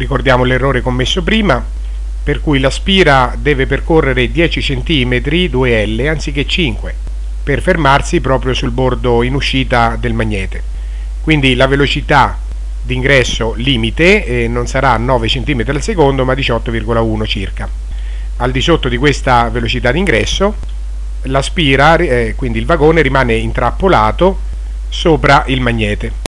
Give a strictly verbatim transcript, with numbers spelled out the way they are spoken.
Ricordiamo l'errore commesso prima, per cui la spira deve percorrere dieci centimetri, due L, anziché cinque, per fermarsi proprio sul bordo in uscita del magnete. Quindi la velocità d'ingresso limite eh, non sarà nove centimetri al secondo, ma diciotto virgola uno circa. Al di sotto di questa velocità d'ingresso, la spira, eh, quindi il vagone, rimane intrappolato sopra il magnete.